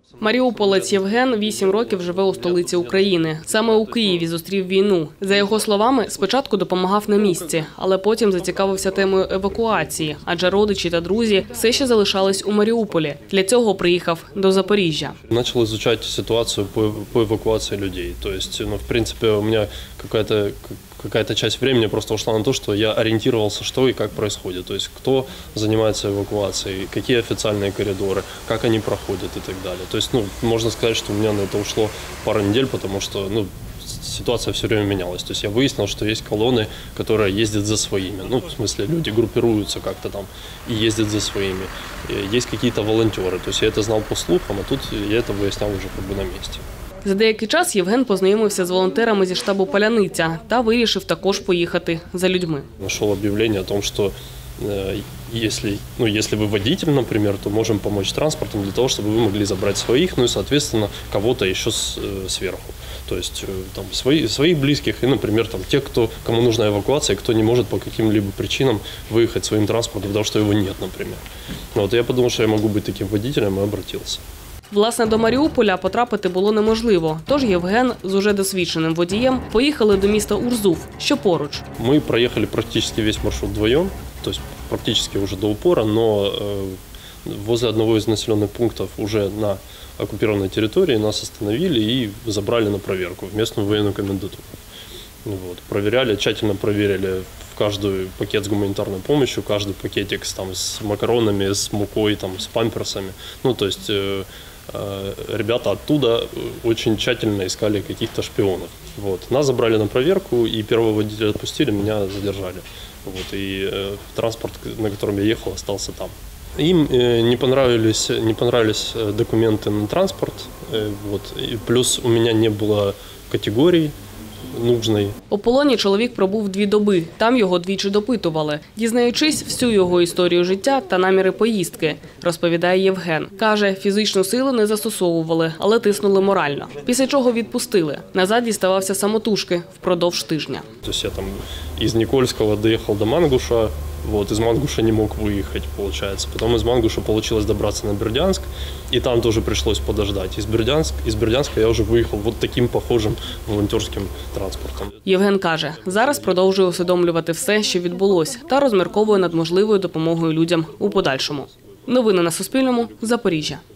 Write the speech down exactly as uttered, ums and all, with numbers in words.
Маріуполець Євген вісім років живе у столиці України. Саме у Києві зустрів війну. За його словами, спочатку допомагав на місці, але потім зацікавився темою евакуації, адже родичі та друзі все ще залишались у Маріуполі. Для цього приїхав до Запоріжжя. Почав вивчати ситуацію по, по евакуації людей. Тобто, ну, в принципі, у мене якась какая-то часть времени просто ушла на то, что я ориентировался, что и как происходит. То есть, кто занимается эвакуацией, какие официальные коридоры, как они проходят и так далее. То есть, ну, можно сказать, что у меня на это ушло пару недель, потому что, ну, ситуация все время менялась. То есть я выяснил, что есть колонны, которые ездят за своими. Ну, в смысле, люди группируются как-то там и ездят за своими. Есть какие-то волонтеры. То есть я это знал по слухам, а тут я это выяснял уже как бы на месте. За деякий час Євген познайомився з волонтерами зі штабу «Поляниця» та вирішив також поїхати за людьми. Нашел объявление о том, что э, если, ну, если вы водитель, например, то можем помочь транспортом для того, чтобы вы могли забрать своих, ну и, соответственно, кого-то еще с, э, сверху. То есть э, там, свои, своих близких и, например, там, тех, кто, кому нужна эвакуация, кто не может по каким-либо причинам выехать своим транспортом, потому что его нет, например. Вот, я подумал, что я могу быть таким водителем, и обратился. Власне, до Маріуполя потрапити було неможливо, тож Євген з уже досвідченим водієм поїхали до міста Урзув, що поруч. Ми проїхали практично весь маршрут вдвоєм, тобто практично вже до упора, але возле одного из населенных пунктов уже на оккупированной территории нас остановили и забрали на проверку в местную военную комендатуру. Вот. Проверяли, тщательно проверили в каждый пакет с гуманитарной помощью, каждый пакетик там, с макаронами, с мукой, там, с памперсами. Ну, то есть э, э, ребята оттуда очень тщательно искали каких-то шпионов. Вот. Нас забрали на проверку, и первого водителя отпустили, меня задержали. Вот. И э, транспорт, на котором я ехал, остался там. Им э, не понравились, не понравились документы на транспорт, э, вот. И плюс у меня не было категорий нужної. У полоні чоловік пробув дві доби. Там його двічі допитували, дізнаючись всю його історію життя та наміри поїздки, розповідає Євген. Каже, фізичну силу не застосовували, але тиснули морально. Після чого відпустили. Назад діставався самотужки впродовж тижня. Тобто я там із Нікольського доїхав до Мангуша, вот, из Мангуша не мог выехать, получается. Потом из Мангуша получилось добраться на Бердянск, и там тоже пришлось подождать. Из Бердянска, из Бердянска я уже выехал вот таким похожим волонтерським транспортом. Євген каже, зараз продовжує усвідомлювати все, що відбулося, та розмірковує над можливою допомогою людям у подальшому. Новини на Суспільному. Запоріжжя.